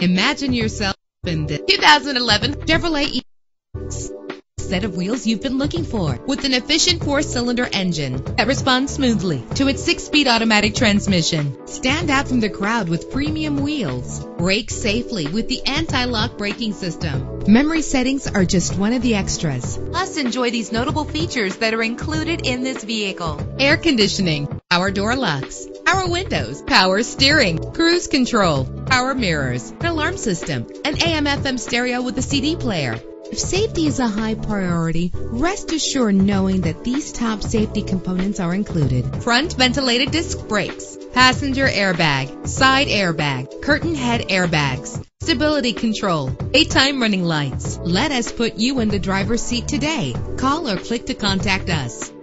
Imagine yourself in the 2011 Chevrolet set of wheels you've been looking for, with an efficient 4-cylinder engine that responds smoothly to its 6-speed automatic transmission. Stand out from the crowd with premium wheels. Brake safely with the anti-lock braking system. Memory settings are just one of the extras. Plus, enjoy these notable features that are included in this vehicle: air conditioning, power door locks, power windows, power steering, cruise control, power mirrors, an alarm system, an AM/FM stereo with a CD player. If safety is a high priority, rest assured knowing that these top safety components are included: front ventilated disc brakes, passenger airbag, side airbag, curtain head airbags, stability control, daytime running lights. Let us put you in the driver's seat today. Call or click to contact us.